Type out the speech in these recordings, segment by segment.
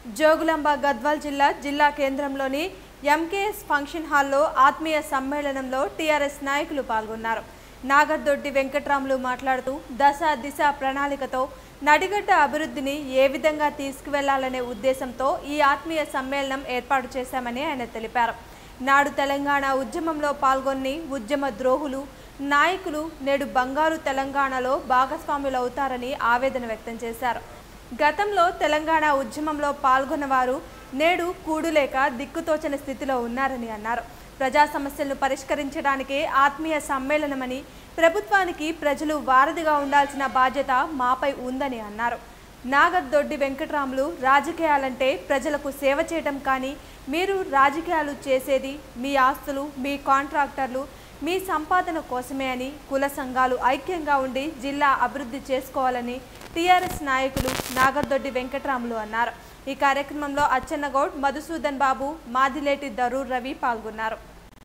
జోగులాంబ గద్వాల్ జిల్లా కేంద్రంలోని MKS function హాల్లో ఆత్మీయ సమ్మేళనంలో టీఆర్ఎస్ నాయకులు పాల్గొన్నారు. నాగర్దొడ్డి వెంకట్రాములు మాట్లాడుతూ దశ దిశ ప్రణాళికతో నడిగడ్డ అభివృద్ధిని ఏ విధంగా తీసుకువెళ్లాలనే ఉద్దేశంతో ఈ ఆత్మీయ సమ్మేళనం ఏర్పాటు చేశామని ఆయన తెలిపారు. నాడు తెలంగాణ ఉద్యమంలో పాల్గొని ఉద్యమ ద్రోహులు నాయకులు నేడు బంగారు తెలంగాణలో భాగస్వాములవుతారని ఆవేదన వ్యక్తం చేశారు. గతంలో తెలంగాణ ఉద్యమంలో పాల్గొన్నవారు నేడు కూడులేక దిక్కుతోచని స్థితిలో ఉన్నారని అన్నారు. ప్రజా సమస్యలను పరిష్కరించడానికే ఆత్మీయ సమ్మేళనమని, ప్రభుత్వానికి ప్రజలు వారధిగా ఉండాల్సిన బాధ్యత మాపై ఉందని అన్నారు. నాగర్దొడ్డి వెంకట్రాములు రాజకీయాలంటే ప్రజలకు సేవ చేయడం కానీ, మీరు రాజకీయాలు చేసేది మీ ఆస్తులు, మీ కాంట్రాక్టర్లు, మీ సంపాదన కోసమే అని, కుల సంఘాలు ఐక్యంగా ఉండి జిల్లా అభివృద్ధి చేసుకోవాలని టీఆర్ఎస్ నాయకులు నాగర్దొడ్డి వెంకట్రాములు అన్నారు. ఈ కార్యక్రమంలో అచ్చెన్నగౌడ్, మధుసూదన్ బాబు, మాదిలేటి దరూర్ రవి పాల్గొన్నారు.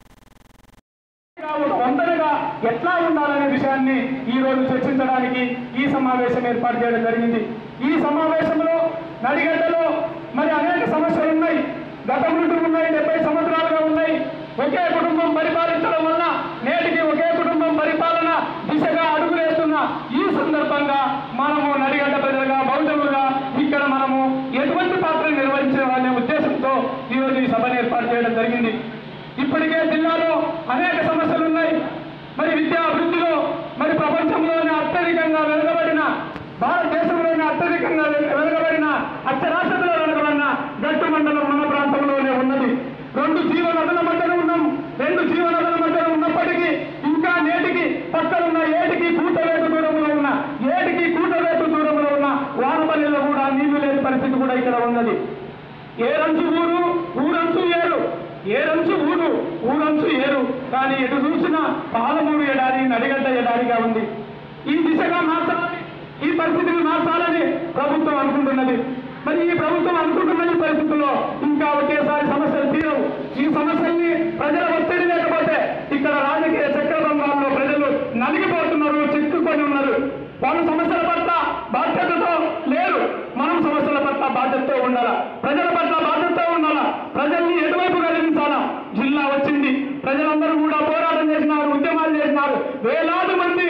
ఎట్లా ఉండాలనే విషయాన్ని ఈ రోజు చర్చించడానికి ఈ సమావేశం ఏర్పాటు చేయడం జరిగింది. ఈ సమావేశంలో నడిగడ్డలో మరి అనేక సమస్యలు ఉన్నాయి. గతం నుండి ఉన్నాయి, 70 సంవత్సరాలుగా ఉన్నాయి. ఒకే కుటుంబం పరిపాలించడం వల్ల నేటికి ఒకే కుటుంబం పరిపాలన దిశగా అడుగులేస్తున్న ఈ సందర్భంగా మనము నడిగడ్డ ప్రజలుగా, బౌద్ధులుగా ఇక్కడ మనము ఎటువంటి పాత్ర నిర్వహించాలనే ఉద్దేశంతో ఈరోజు ఈ సభను ఏర్పాటు చేయడం జరిగింది. ఇప్పటికే జిల్లాలో అనేక సమస్యలు ఉన్నాయి. మరి విద్యా అభివృద్ధిలో మరి ప్రపంచంలోనే అత్యధికంగా వెనుకబడిన, భారతదేశంలోనే అత్యధికంగా వెనుకబడిన, అక్షరాస్యతలో వెనుకబడిన గట్టు మండలం మన ప్రాంతంలోనే ఉన్నది. 2 జీవనదుల మధ్యన ఉన్నాం. 2 జీవనదుల మధ్యన ఉన్నప్పటికీ ఇంకా నేటికి పక్కనున్న ఏటికి కూటవేటు దూరంలో ఉన్న వానపల్లిలో కూడా నీళ్లు లేని పరిస్థితి కూడా ఇక్కడ ఉన్నది. ఏరంచు ఊరు, ఊరంచు ఏరు. ఏరంచు ఊరు, ఊరంచు ఏరు. కానీ ఎటు చూసినా పాలమూరు ఎడారి, నడిగడ్డ ఎడారిగా ఉంది. ఈ దిశగా మార్చాలని, ఈ పరిస్థితిని మార్చాలని ప్రభుత్వం అనుకుంటున్నది. మరి ఈ ప్రభుత్వం అనుకుంటున్న పరిస్థితుల్లో ఇంకా ఒకేసారి సమస్యలు తీరవు. ఈ సమస్యల్ని ప్రజల ఒత్తిడి లేకపోతే ఇక్కడ రాజకీయ చక్రబంధాల్లో ప్రజలు నలిగిపోతున్నారు, చిక్కుకొని ఉన్నారు. వాళ్ళ సమస్యల పట్ల బాధ్యతతో లేరు. మనం సమస్యల పట్ల బాధ్యతతో ఉండాలా, ప్రజల పట్ల బాధ్యతతో ఉండాలా, ప్రజల్ని ఎటువైపు కలిగించాలా. జిల్లా వచ్చింది, ప్రజలందరూ కూడా పోరాటం చేసినారు, ఉద్యమాలు చేసినారు. వేలాది మంది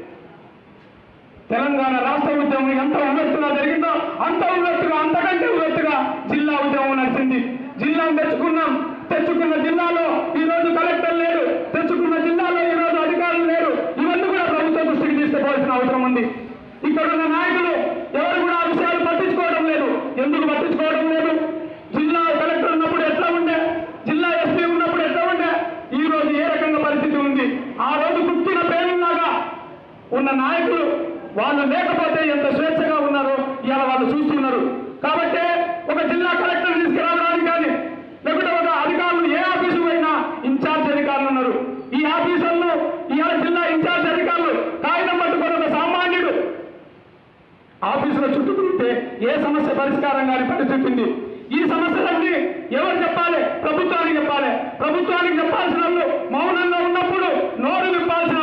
తెలంగాణ రాష్ట్ర ఉద్యమం ఎంత ఉన్నట్టుగా జరిగిందో అంత ఉన్నట్టుగా, అంతకంటే ఉన్నట్టుగా జిల్లా ఉద్యమం నడిచింది. జిల్లాను తెచ్చుకున్న జిల్లాలో ఈరోజు కలెక్టర్ లేడు, తెచ్చుకున్న జిల్లాలో ఈరోజు అధికారులు లేరు. ఇవన్నీ కూడా ప్రభుత్వ దృష్టికి తీసుకోవాల్సిన అవసరం ఉంది. ఇక్కడ ఉన్న నాయకులు ఎవరు కూడా ఆ విషయాలు పట్టించుకోవడం లేదు. ఎందుకు పట్టించుకోవడం లేదు? జిల్లా కలెక్టర్ ఉన్నప్పుడు ఎట్లా ఉండే, జిల్లా ఎస్పీ ఉన్నప్పుడు ఎట్లా ఉండే, ఈ రోజు ఏ రకంగా పరిస్థితి ఉంది? ఆ రోజు కుట్టిన పేరులాగా ఉన్న నాయకులు వాళ్ళు లేకపోతే ఎంత స్వేచ్ఛగా ఉన్నారో ఇవాళ వాళ్ళు చూస్తున్నారు. కాబట్టి ఒక జిల్లా కలెక్టర్ తీసుకురావడానికి కానీ, లేకపోతే ఒక అధికారులు ఏ ఆఫీసు అయినా ఇన్ఛార్జ్ అధికారులు ఉన్నారు. ఈ ఆఫీసర్లు ఇవాళ జిల్లా ఇన్ఛార్జ్ అధికారులు కాగితం పట్టుకొని ఒక సామాన్యుడు ఆఫీసులో చుట్టుకుంటే ఏ సమస్య పరిష్కారం కాని పరిస్థితి ఉంది. ఈ సమస్యలన్నీ ఎవరు చెప్పాలి? ప్రభుత్వానికి చెప్పాలి. ప్రభుత్వానికి చెప్పాల్సిన వాళ్ళు మౌనంగా ఉన్నప్పుడు నోరు విప్పాల్సిన